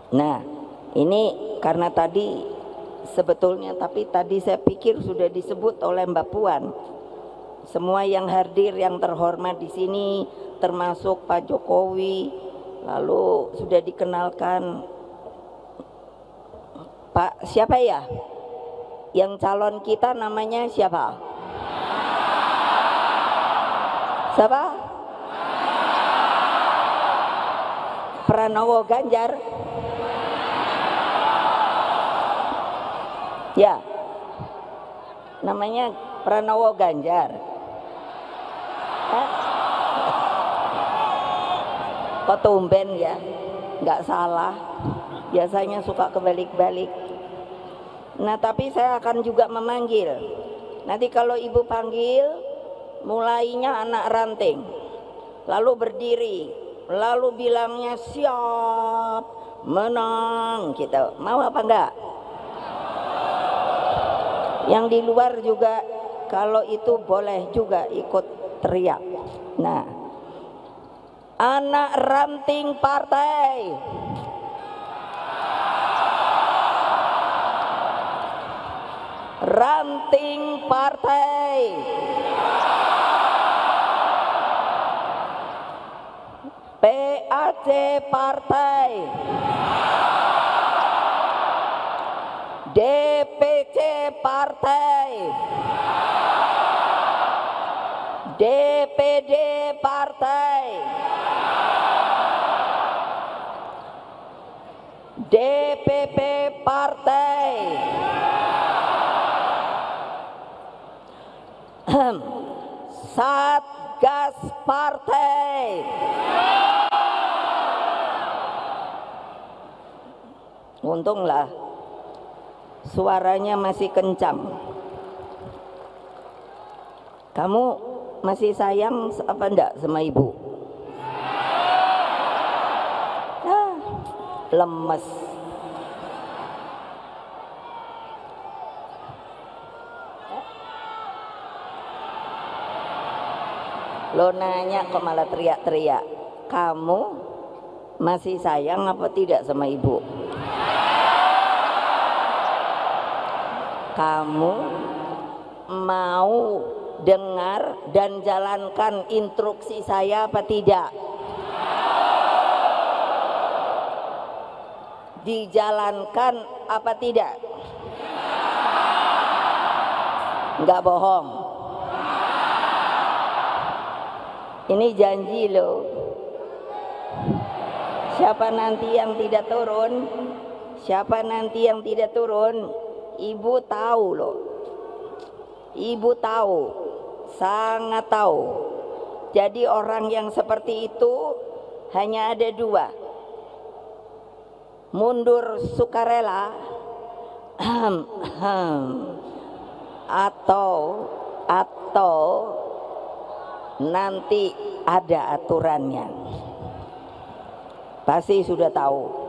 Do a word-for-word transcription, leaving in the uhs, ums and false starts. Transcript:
Nah, ini karena tadi sebetulnya, tapi tadi saya pikir sudah disebut oleh Mbak Puan. Semua yang hadir yang terhormat di sini termasuk Pak Jokowi, lalu sudah dikenalkan Pak siapa ya? Yang calon kita namanya siapa? Siapa? Pranowo Ganjar. Ya, namanya Pranowo Ganjar. Hah? Kok tumben ya? Nggak salah. Biasanya suka kebalik-balik. Nah, tapi saya akan juga memanggil. Nanti kalau ibu panggil, mulainya anak ranting, lalu berdiri, lalu bilangnya siap, menang, gitu. Mau apa enggak? Yang di luar juga kalau itu boleh juga ikut teriak. Nah, anak ranting partai, ranting partai, P A C partai, D P C partai, D P D partai, D P P partai, Satgas partai, untunglah suaranya masih kencang. Kamu masih sayang apa enggak sama ibu? Ah, lemes. Lo nanya kok malah teriak-teriak. Kamu masih sayang apa tidak sama ibu? Kamu mau dengar dan jalankan instruksi saya apa tidak? Dijalankan apa tidak? Enggak bohong. Ini janji loh. Siapa nanti yang tidak turun? Siapa nanti yang tidak turun? Ibu tahu loh. Ibu tahu, sangat tahu. Jadi orang yang seperti itu hanya ada dua. Mundur sukarela atau atau nanti ada aturannya. Pasti sudah tahu.